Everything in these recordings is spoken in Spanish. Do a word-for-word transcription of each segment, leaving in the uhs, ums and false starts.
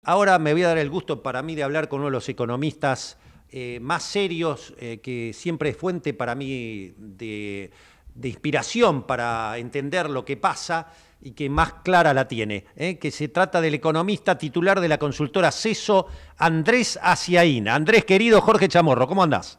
ahora me voy a dar el gusto para mí de hablar con uno de los economistas eh, más serios, eh, que siempre es fuente para mí de, de inspiración para entender lo que pasa y que más clara la tiene, ¿eh? Que se trata del economista titular de la consultora CESO, Andrés Aciaín. Andrés, querido, Jorge Chamorro, ¿cómo andás?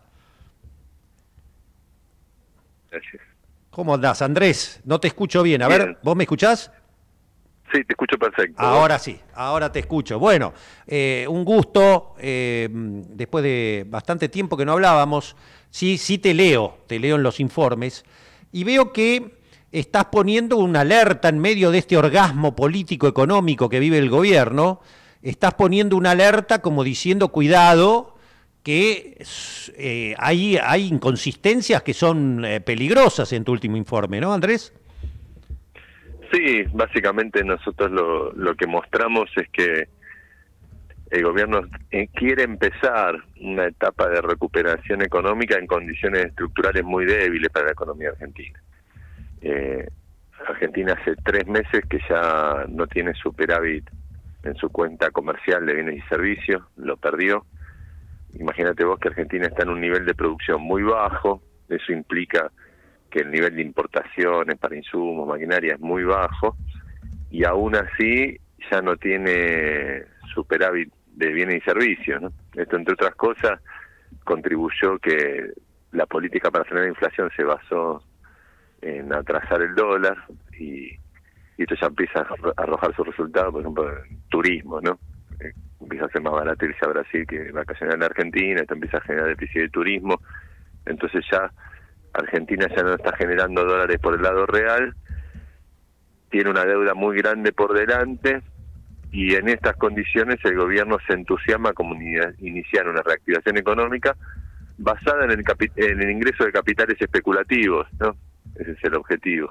Gracias. ¿Cómo andás, Andrés? No te escucho bien. A Bien. ver, ¿vos me escuchás? Sí, te escucho perfecto. Ahora sí, ahora te escucho. Bueno, eh, un gusto, eh, después de bastante tiempo que no hablábamos, sí, sí te leo, te leo en los informes, y veo que estás poniendo una alerta en medio de este orgasmo político-económico que vive el gobierno, estás poniendo una alerta como diciendo, cuidado, que eh, hay, hay inconsistencias que son eh, peligrosas en tu último informe, ¿no, Andrés? Sí, básicamente nosotros lo, lo que mostramos es que el gobierno quiere empezar una etapa de recuperación económica en condiciones estructurales muy débiles para la economía argentina. Eh, Argentina hace tres meses que ya no tiene superávit en su cuenta comercial de bienes y servicios, lo perdió. Imagínate vos que Argentina está en un nivel de producción muy bajo, eso implica que el nivel de importaciones para insumos, maquinaria es muy bajo, y aún así ya no tiene superávit de bienes y servicios, ¿no? Esto, entre otras cosas, contribuyó que la política para frenar la inflación se basó en atrasar el dólar, y, y esto ya empieza a arrojar sus resultados, por ejemplo, en turismo, ¿no? Eh, empieza a ser más barato irse a Brasil que vacacionar en Argentina, esto empieza a generar déficit de turismo, entonces ya Argentina ya no está generando dólares por el lado real, tiene una deuda muy grande por delante, y en estas condiciones el gobierno se entusiasma como iniciar una reactivación económica basada en el, capi en el ingreso de capitales especulativos, ¿no? Ese es el objetivo.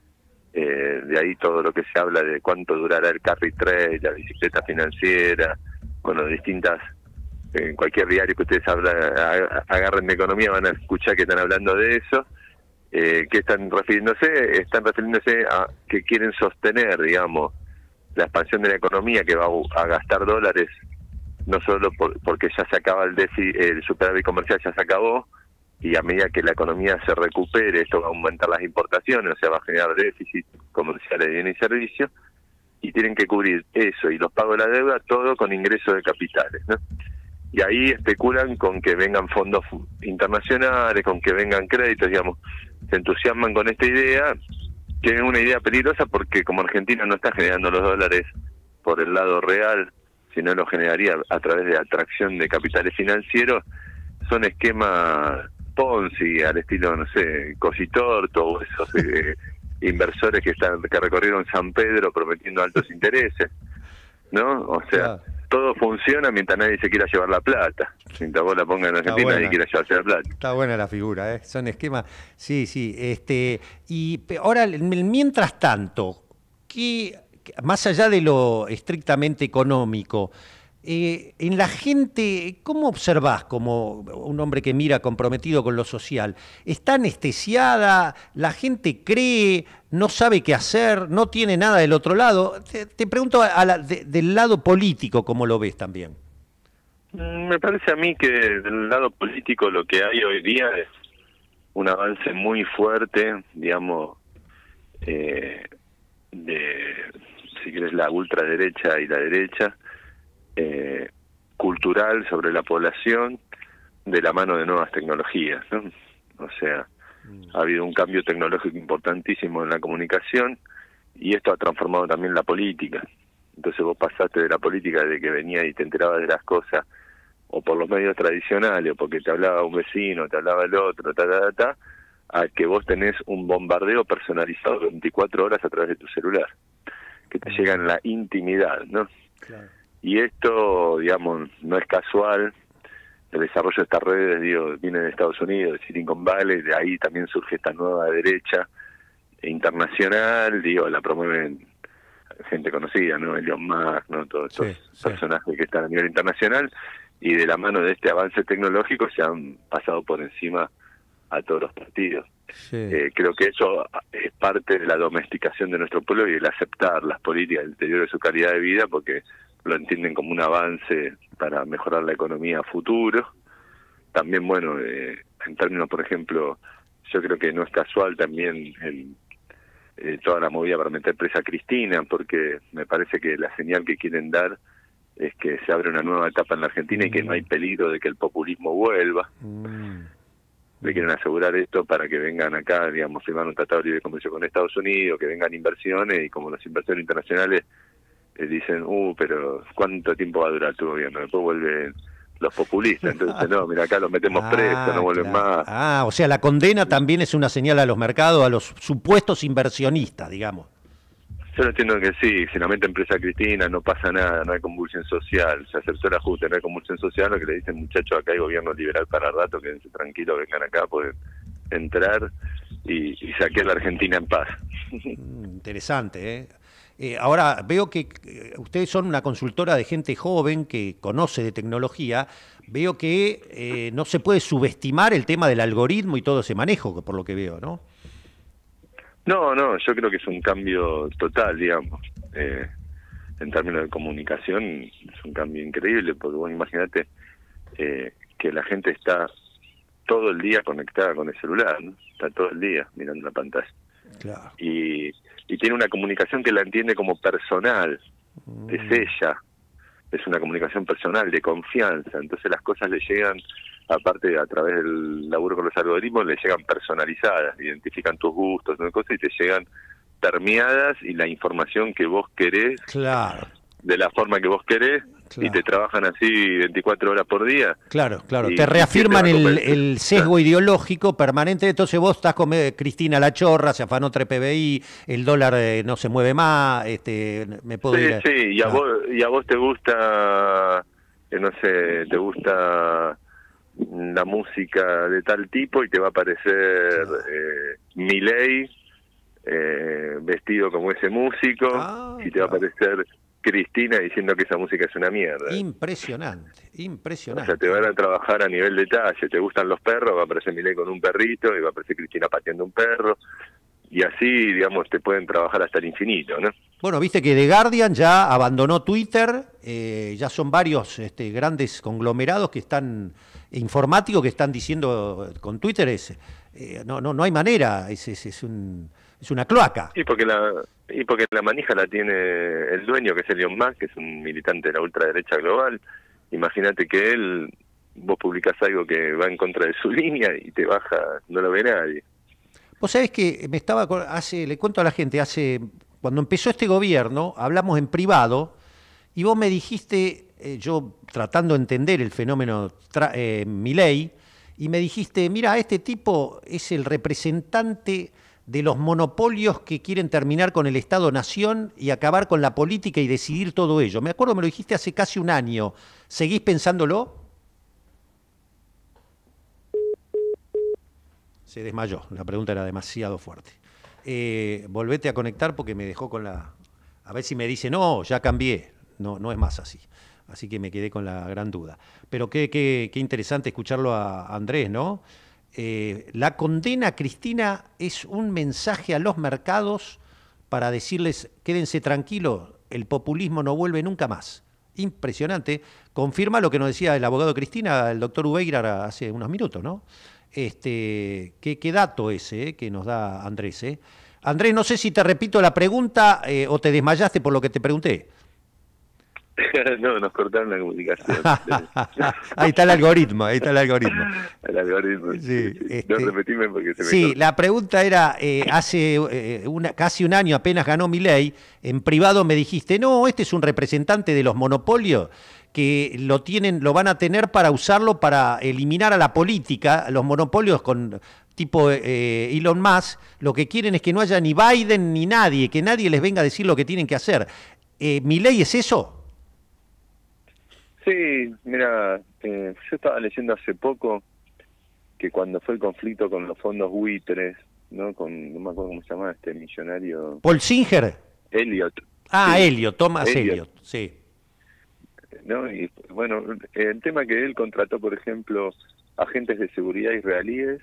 Eh, de ahí todo lo que se habla de cuánto durará el carry trade, la bicicleta financiera, bueno, distintas... En cualquier diario que ustedes hablan, agarren de economía van a escuchar que están hablando de eso. Eh, ¿Qué están refiriéndose? Están refiriéndose a que quieren sostener, digamos, la expansión de la economía, que va a gastar dólares, no solo por, porque ya se acaba el déficit, el superávit comercial ya se acabó, y a medida que la economía se recupere, esto va a aumentar las importaciones, o sea, va a generar déficit comerciales de bienes y servicios, y tienen que cubrir eso y los pagos de la deuda, todo con ingresos de capitales, ¿no? Y ahí especulan con que vengan fondos internacionales, con que vengan créditos, digamos, se entusiasman con esta idea, que es una idea peligrosa porque como Argentina no está generando los dólares por el lado real, sino lo generaría a través de atracción de capitales financieros, son esquemas Ponzi, al estilo, no sé, Cositorto, o esos eh, inversores que están que recorrieron San Pedro prometiendo altos intereses, ¿no? O sea... Claro. Todo funciona mientras nadie se quiera llevar la plata. Mientras vos la pongas en Argentina, nadie quiera llevarse la plata. Está buena la figura, ¿eh? Son esquemas. Sí, sí. Este, y ahora, mientras tanto, ¿qué, más allá de lo estrictamente económico, eh, en la gente, ¿cómo observás como un hombre que mira comprometido con lo social? ¿Está anestesiada? ¿La gente cree? ¿No sabe qué hacer? ¿No tiene nada del otro lado? Te, te pregunto a la, de, del lado político, ¿cómo lo ves también? Me parece a mí que del lado político lo que hay hoy día es un avance muy fuerte, digamos, eh, de, si querés, la ultraderecha y la derecha, eh, cultural sobre la población, de la mano de nuevas tecnologías, ¿no? O sea, ha habido un cambio tecnológico importantísimo en la comunicación y esto ha transformado también la política. Entonces vos pasaste de la política de que venía y te enterabas de las cosas o por los medios tradicionales o porque te hablaba un vecino, te hablaba el otro, ta, ta, ta, ta, a que vos tenés un bombardeo personalizado veinticuatro horas a través de tu celular, que te llega en la intimidad, ¿no? Claro. Y esto, digamos, no es casual. El desarrollo de estas redes, digo, viene de Estados Unidos, de Silicon Valley, de ahí también surge esta nueva derecha internacional, digo, la promueven gente conocida, ¿no? Elon Musk, ¿no? Todos estos Sí, sí. personajes que están a nivel internacional, y de la mano de este avance tecnológico se han pasado por encima a todos los partidos. Sí. Eh, creo que eso es parte de la domesticación de nuestro pueblo y el aceptar las políticas del deterioro de su calidad de vida, porque lo entienden como un avance para mejorar la economía a futuro. También, bueno, eh, en términos, por ejemplo, yo creo que no es casual también el, eh, toda la movida para meter presa a Cristina, porque me parece que la señal que quieren dar es que se abre una nueva etapa en la Argentina y que no hay peligro de que el populismo vuelva. Mm. Le quieren asegurar esto para que vengan acá, digamos, firmar un tratado de libre comercio con Estados Unidos, que vengan inversiones, y como las inversiones internacionales eh, dicen, uh, pero ¿cuánto tiempo va a durar tu gobierno? Después vuelven los populistas, entonces no, mira, acá los metemos ah, presos, no vuelven claro. más. Ah, o sea, la condena también es una señal a los mercados, a los supuestos inversionistas, digamos. Yo entiendo que sí, si la meten presa a Cristina no pasa nada, no hay convulsión social, se aceptó el ajuste, no hay convulsión social, lo que le dicen, muchachos, acá hay gobierno liberal para rato, quédense tranquilos, vengan acá, pueden entrar y, y saquear la Argentina en paz. Interesante, ¿eh? Eh, ahora, veo que eh, ustedes son una consultora de gente joven que conoce de tecnología, veo que eh, no se puede subestimar el tema del algoritmo y todo ese manejo, por lo que veo, ¿no? No, no, yo creo que es un cambio total, digamos. Eh, en términos de comunicación es un cambio increíble, porque vos imaginate eh, que la gente está todo el día conectada con el celular, ¿no? Está todo el día mirando la pantalla. Claro. Y, y tiene una comunicación que la entiende como personal, mm. es ella, es una comunicación personal, de confianza, entonces las cosas le llegan, aparte a través del laburo con los algoritmos, le llegan personalizadas, identifican tus gustos, ¿no? Cosas, y te llegan permeadas, y la información que vos querés, claro, de la forma que vos querés, claro, y te trabajan así veinticuatro horas por día. Claro, claro, y, te reafirman te el, el sesgo, claro, ideológico permanente, entonces vos estás con Cristina la chorra, se afanó tres P B I, el dólar eh, no se mueve más, este, me puedo sí, ir a... Sí, y a, ah. vos, y a vos te gusta, eh, no sé, te gusta la música de tal tipo y te va a aparecer eh, Milei eh, vestido como ese músico, ah, y te va a aparecer Cristina diciendo que esa música es una mierda. Impresionante, impresionante. O sea, te van a trabajar a nivel detalle. Te gustan los perros, va a aparecer Milei con un perrito y va a aparecer Cristina pateando un perro. Y así, digamos, te pueden trabajar hasta el infinito, ¿no? Bueno, viste que The Guardian ya abandonó Twitter, eh, ya son varios este, grandes conglomerados que están, informáticos que están diciendo con Twitter es, eh, no, no, no hay manera, es, es, es, un, es una cloaca. Y porque la y porque la manija la tiene el dueño, que es Elon Musk, que es un militante de la ultraderecha global. Imagínate que él, vos publicás algo que va en contra de su línea y te baja, no lo ve nadie. Vos sabés que me estaba, hace, le cuento a la gente, hace, cuando empezó este gobierno, hablamos en privado, y vos me dijiste, eh, yo tratando de entender el fenómeno eh, Milei, y me dijiste, mira, este tipo es el representante de los monopolios que quieren terminar con el Estado-Nación y acabar con la política y decidir todo ello. Me acuerdo, me lo dijiste hace casi un año. ¿Seguís pensándolo? Se desmayó, la pregunta era demasiado fuerte. Eh, volvete a conectar porque me dejó con la... A ver si me dice, no, ya cambié. No, no es más así. Así que me quedé con la gran duda. Pero qué, qué, qué interesante escucharlo a Andrés, ¿no? Eh, la condena a Cristina es un mensaje a los mercados para decirles, quédense tranquilos, el populismo no vuelve nunca más. Impresionante. Confirma lo que nos decía el abogado de Cristina, el doctor Ubeira, hace unos minutos, ¿no? Este, qué, qué dato ese eh, que nos da Andrés. Eh. Andrés, no sé si te repito la pregunta eh, o te desmayaste por lo que te pregunté. No, nos cortaron la comunicación. Ahí está el algoritmo, ahí está el algoritmo. El algoritmo, sí. sí. Este, no repetime porque se me Sí, corta. La pregunta era, eh, hace eh, una, casi un año apenas ganó Milei, en privado me dijiste, no, este es un representante de los monopolios que lo tienen, lo van a tener para usarlo para eliminar a la política, los monopolios con tipo eh, Elon Musk, lo que quieren es que no haya ni Biden ni nadie, que nadie les venga a decir lo que tienen que hacer. Eh, ¿Milei es eso? Sí, mira, eh, yo estaba leyendo hace poco que cuando fue el conflicto con los fondos buitres, ¿no? Con, no me acuerdo cómo se llama este millonario. Paul Singer. Elliot. Ah, sí. Elliot, Thomas Elliot, Elliot, sí. ¿No? Y bueno, el tema que él contrató, por ejemplo, agentes de seguridad israelíes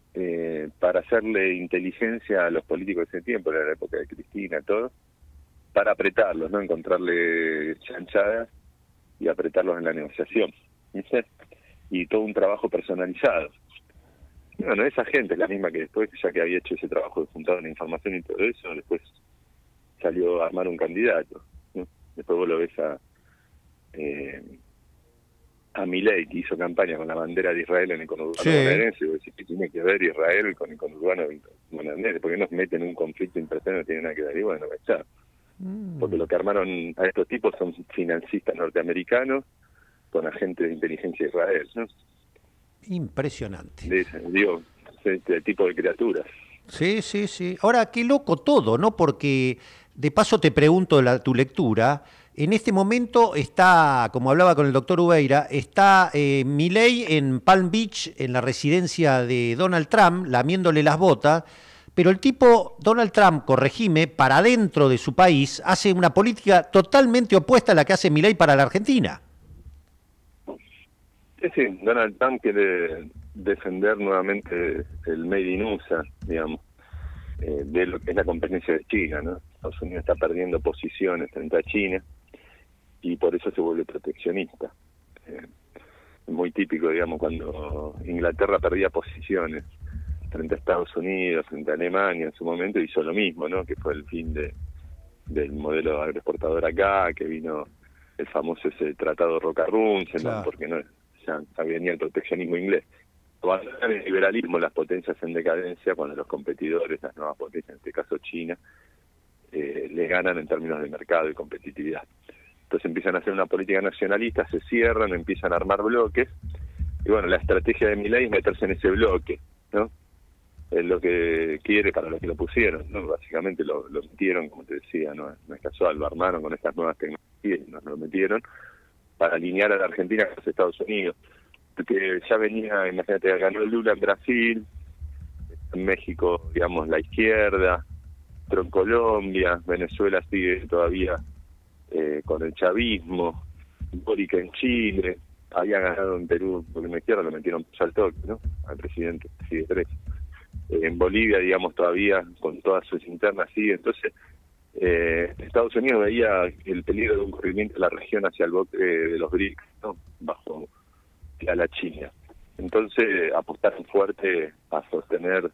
eh, para hacerle inteligencia a los políticos de ese tiempo, era la época de Cristina, todo. para apretarlos, ¿no? Encontrarle chanchadas y apretarlos en la negociación, ¿viste? Y todo un trabajo personalizado. Bueno, esa gente es la misma que después, ya que había hecho ese trabajo de juntar la información y todo eso, después salió a armar un candidato, ¿no? Después vos lo ves a eh, a Milei, que hizo campaña con la bandera de Israel en el conurbano Sí. bonaerense, y vos decís, ¿qué tiene que ver Israel con el conurbano bonaerense? ¿Por qué nos meten en un conflicto impresionante? No tiene nada que ver. Y bueno, ya. Mm. Porque lo que armaron a estos tipos son financistas norteamericanos con agentes de inteligencia de Israel, ¿no? Impresionante. De, digo, este tipo de criaturas. Sí, sí, sí. Ahora, qué loco todo, ¿no? Porque, de paso te pregunto la, tu lectura, en este momento está, como hablaba con el doctor Ubeira, está eh, Milei en Palm Beach, en la residencia de Donald Trump, lamiéndole las botas, pero el tipo, Donald Trump, corregime, para dentro de su país, hace una política totalmente opuesta a la que hace Milei para la Argentina. Sí, sí, Donald Trump quiere defender nuevamente el Made in U S A, digamos, eh, de lo que es la competencia de China, ¿no? Estados Unidos está perdiendo posiciones frente a China y por eso se vuelve proteccionista. Eh, es muy típico, digamos, cuando Inglaterra perdía posiciones frente a Estados Unidos, frente a Alemania en su momento, hizo lo mismo, ¿no? Que fue el fin de del modelo agroexportador acá, que vino el famoso ese tratado Roca-Runzeman, Claro. porque no ya venía el proteccionismo inglés. Cuando el liberalismo, las potencias en decadencia, cuando los competidores, las nuevas potencias, en este caso China, eh, le ganan en términos de mercado y competitividad. Entonces empiezan a hacer una política nacionalista, se cierran, empiezan a armar bloques, y bueno, la estrategia de Milei es meterse en ese bloque, ¿no? Es lo que quiere para los que lo pusieron, ¿no? Básicamente lo, lo metieron, como te decía, no, no es casual, lo armaron con estas nuevas tecnologías y nos lo metieron para alinear a la Argentina con los Estados Unidos. Porque ya venía, imagínate, ganó Lula en Brasil, en México, digamos, la izquierda, pero en Colombia, Venezuela sigue todavía eh, con el chavismo, Boric en Chile, había ganado en Perú, porque en la izquierda lo metieron al toque, ¿no? Al presidente, sigue tres. Eh, en Bolivia, digamos, todavía con todas sus internas sigue. Entonces, eh, Estados Unidos veía el peligro de un corrimiento de la región hacia el bloque de los B R I C S, ¿no? Bajo a la China. Entonces apostaron fuerte a sostener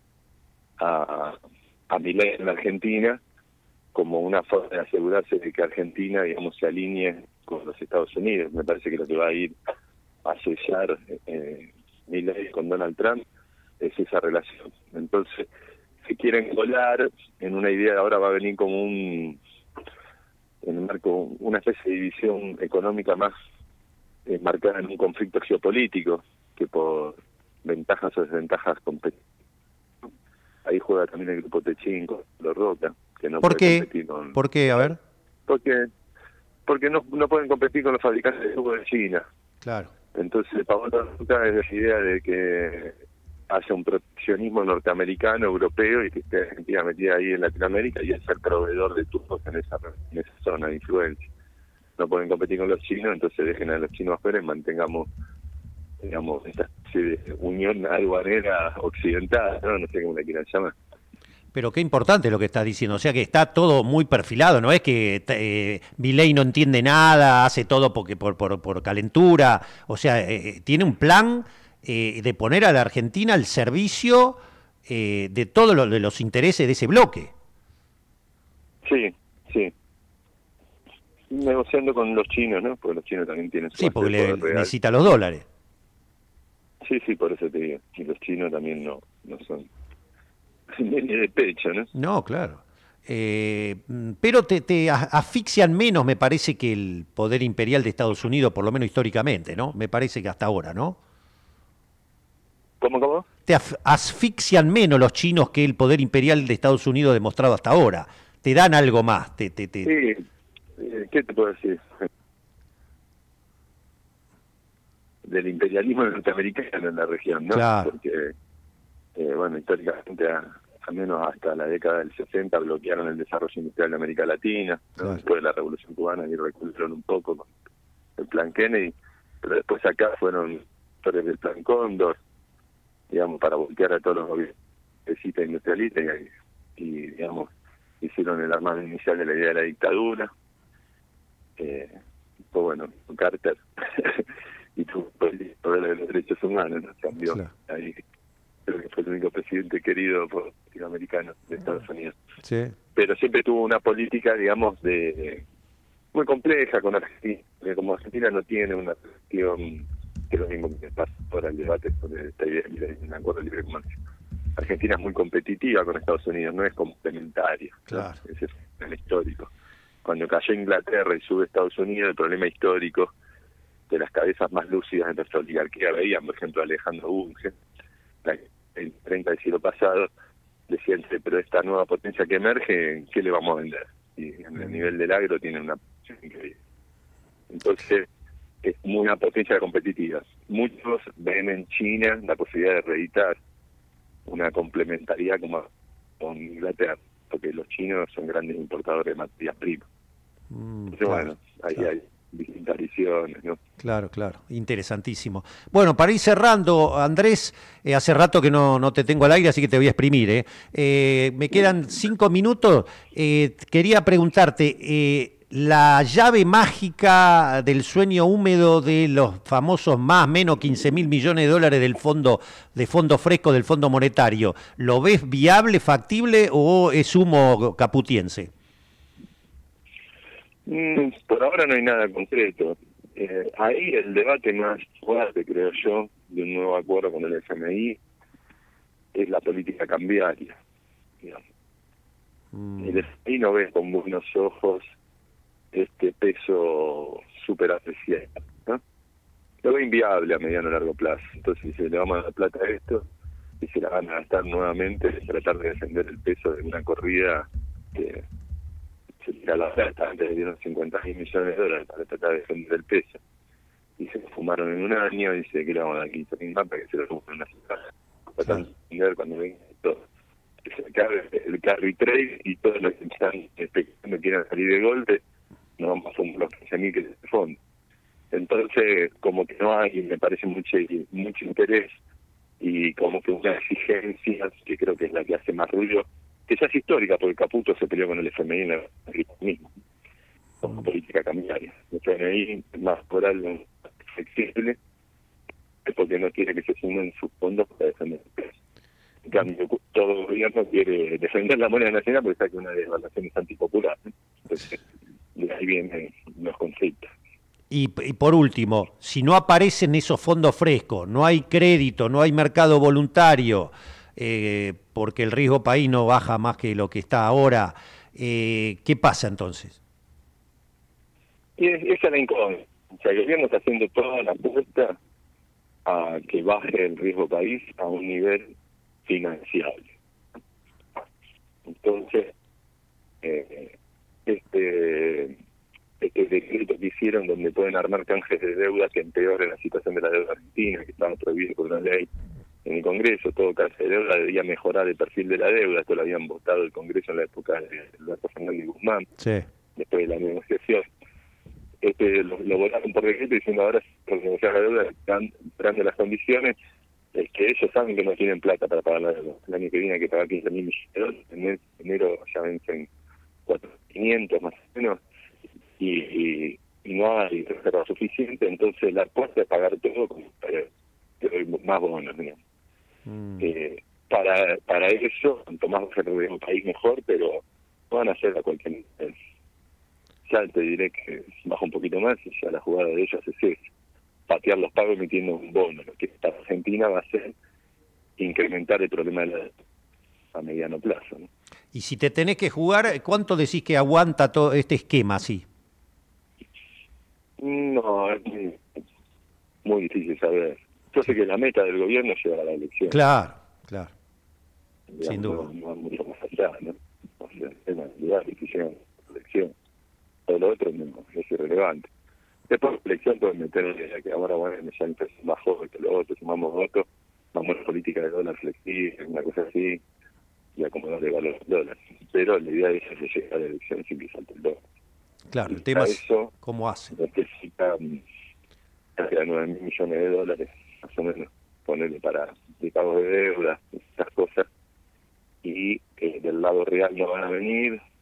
a, a Milei en la Argentina como una forma de asegurarse de que Argentina, digamos, se alinee con los Estados Unidos. Me parece que lo que va a ir a sellar eh, Milei con Donald Trump es esa relación. Entonces, si quieren colar en una idea, ahora va a venir como un, en el marco, una especie de división económica más eh, marcada en un conflicto geopolítico que por ventajas o desventajas competitivas. Ahí juega también el grupo Techín con los Roca, que no ¿Por puede qué? competir con... ¿Por qué? A ver. Porque porque no, no pueden competir con los fabricantes de tubos de China. Claro. Entonces, Pablo Roca es la idea de que haya un proteccionismo norteamericano, europeo, y que esté Argentina metida ahí en Latinoamérica y es ser proveedor de tubos en esa, en esa zona de influencia. No pueden competir con los chinos, entonces dejen a los chinos afuera y mantengamos, digamos, esta especie de unión aduanera occidental, ¿no? No sé cómo la quieran llamar. Pero qué importante lo que estás diciendo, o sea que está todo muy perfilado, no es que eh, Milei no entiende nada, hace todo porque por, por, por calentura, o sea, eh, tiene un plan eh, de poner a la Argentina al servicio eh, de todos lo, de los intereses de ese bloque. Sí, sí. Negociando con los chinos, ¿no? Porque los chinos también tienen su Sí, porque le, real. necesita los dólares. Sí, sí, por eso te digo. Y los chinos también no, no son ni de pecho, ¿no? No, claro. Eh, pero te, te asfixian menos, me parece, que el poder imperial de Estados Unidos, por lo menos históricamente, ¿no? Me parece que hasta ahora, ¿no? ¿Cómo, cómo? Te asfixian menos los chinos que el poder imperial de Estados Unidos demostrado hasta ahora. Te dan algo más. Te, te, te... Sí, ¿qué te puedo decir? Del imperialismo norteamericano en la región, ¿no? Claro. Porque, eh, bueno, históricamente, a, al menos hasta la década del sesenta, bloquearon el desarrollo industrial de América Latina, ¿no? Claro. Después de la Revolución Cubana y recularon un poco con el plan Kennedy, pero después acá fueron actores del plan Cóndor, digamos, para voltear a todos los gobiernos industrialistas y, y, digamos, hicieron el armado inicial de la idea de la dictadura. Eh, pues bueno, Carter y tu político de los derechos humanos, ¿no? Cambió. Claro. Ahí creo que fue el único presidente querido por latinoamericanos de Estados Unidos. Sí. Pero siempre tuvo una política, digamos, de muy compleja con Argentina, porque como Argentina no tiene una relación, que es lo mismo que pasa ahora el debate sobre esta idea de un acuerdo de libre comercio. Argentina es muy competitiva con Estados Unidos, no es complementaria. Claro. ¿No? Ese es el histórico. Cuando cayó Inglaterra y sube Estados Unidos, el problema histórico de las cabezas más lúcidas de nuestra oligarquía veían, por ejemplo, Alejandro Bunge, el treinta del siglo pasado, decían, pero esta nueva potencia que emerge, ¿qué le vamos a vender? Y en el nivel del agro tiene una posición increíble. Entonces, es una potencia competitiva. Muchos ven en China la posibilidad de reeditar una complementariedad como con Inglaterra, porque los chinos son grandes importadores de materias primas. Mm, Entonces, claro, bueno, ahí claro. hay distintas visiones, ¿no? Claro, claro, interesantísimo. Bueno, para ir cerrando, Andrés, eh, hace rato que no, no te tengo al aire, así que te voy a exprimir. ¿eh? Eh, me quedan cinco minutos. Eh, quería preguntarte, eh, la llave mágica del sueño húmedo de los famosos más menos quince mil millones de dólares del fondo, de fondo fresco del Fondo Monetario, ¿lo ves viable, factible o es humo caputiense? Mm, por ahora no hay nada concreto. Eh, ahí el debate más fuerte, creo yo, de un nuevo acuerdo con el F M I es la política cambiaria. Digamos. Mm. El F M I no ve con buenos ojos este peso súper apreciado, ¿no? Lo ve inviable a mediano y largo plazo. Entonces, si le vamos a dar plata a esto y se la van a gastar nuevamente, tratar de defender el peso de una corrida que se tira la plata, antes de unos cincuenta mil millones de dólares para tratar de defender el peso. Y se fumaron en un año y se quedaron a dar quince mil más para que se lo fumen en una semana. Tratando de entender cuando venga todo. El carry, el carry trade y todos los que están especulando quieren salir de golpe, no vamos a fumar los quince mil que es el fondo. Entonces, como que no hay, me parece mucho, mucho interés y como que una exigencia que creo que es la que hace más ruido, que ya es histórica, porque Caputo se peleó con el F M I en el mismo, como política cambiaria. El F M I es más moral, más flexible, porque no quiere que se sumen sus fondos para defender el peso. En cambio, todo gobierno quiere defender la moneda nacional porque sabe que una devaluación es antipopular. Entonces, de ahí vienen los conflictos. Y, y por último, si no aparecen esos fondos frescos, no hay crédito, no hay mercado voluntario, eh, porque el riesgo país no baja más que lo que está ahora, eh, ¿qué pasa entonces? Y es, esa es la incógnita. O sea, el gobierno está haciendo toda la apuesta a que baje el riesgo país a un nivel financiable. Entonces, eh, este... este decreto que hicieron donde pueden armar canjes de deuda que empeoren la situación de la deuda argentina, que estaba prohibido por una ley en el Congreso. Todo canje de deuda debía mejorar el perfil de la deuda. Esto lo habían votado el Congreso en la época de Alberto Fernández Guzmán, sí. Después de la negociación. Este lo, lo votaron por decreto diciendo ahora por negociar la deuda están esperando las condiciones, es que ellos saben que no tienen plata para pagar la deuda. El año que viene hay que pagar quince mil millones de dólares, en enero ya vencen cuatro mil quinientos más o menos, y, y, y no hay reserva suficiente, entonces la apuesta es pagar todo con más bonos, digamos. Mm. Eh, para para eso, cuanto más baja el país mejor, pero no van a hacer a cualquier nivel. Ya te diré que baja un poquito más y ya la jugada de ellos es esa, patear los pagos emitiendo un bono. Lo que para Argentina va a ser incrementar el problema de la a mediano plazo, ¿no? Y si te tenés que jugar, ¿cuánto decís que aguanta todo este esquema así? No, es muy, muy difícil saber. Yo sé que la meta del gobierno es llegar a la elección. Claro, claro. Digamos, sin duda. No, no mucho más allá, ¿no? O sea, es una lugar que llegan a la elección. Todo lo otro no, es irrelevante. Después de la elección pueden meter que ahora, bueno, ya empezó más joven que lo otro, sumamos votos, vamos a la política de dólar flexible, una cosa así, y acomodar el valor del dólar. Pero la idea es llegar a la elección sin que salte el dólar. Claro, el tema es cómo hace. Necesita um, casi nueve mil millones de dólares, más o menos, ponerle para de pago de deuda, estas cosas, y eh, del lado real no van a venir,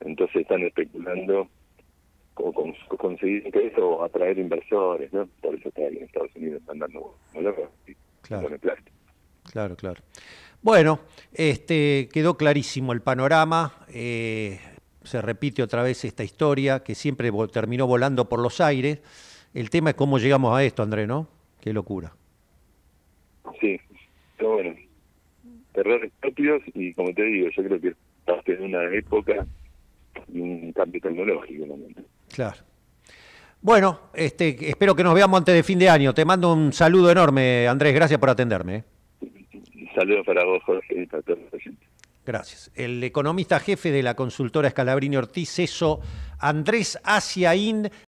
Entonces están especulando con, con conseguir ingresos o atraer inversores, ¿no? Por eso está ahí en Estados Unidos están dando valor y Claro. plástico. Claro, claro. Bueno, este quedó clarísimo el panorama. Eh, se repite otra vez esta historia que siempre vo- terminó volando por los aires. El tema es cómo llegamos a esto, Andrés, ¿no? Qué locura. Sí, pero bueno, errores propios y como te digo, yo creo que es parte de una época y un cambio tecnológico, ¿no? Claro. Bueno, este, espero que nos veamos antes de fin de año. Te mando un saludo enorme, Andrés. Gracias por atenderme. ¿eh? Saludos para vos, Jorge, y para todos los oyentes. Gracias. El economista jefe de la consultora Scalabrini Ortiz, eso, Andrés Asiaín,